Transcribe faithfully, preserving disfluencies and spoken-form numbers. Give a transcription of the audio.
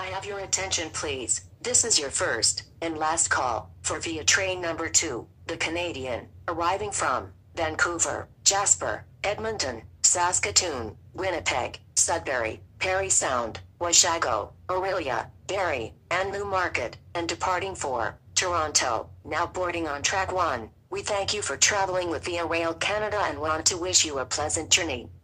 have your attention, please? This is your first and last call for via train number two, the Canadian, arriving from Vancouver, Jasper, Edmonton, Saskatoon, Winnipeg, Sudbury, Parry Sound, Washago, Orillia, Barrie, and Newmarket, and departing for Toronto. Now boarding on track one. We thank you for traveling with Via Rail Canada and want to wish you a pleasant journey.